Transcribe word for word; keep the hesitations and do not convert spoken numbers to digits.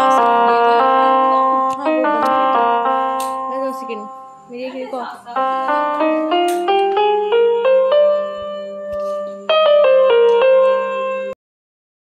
ऐसे कर दिया था। हाँ वो बंद कर दो। मैं दो सेकंड मेरी एक रिकॉर्ड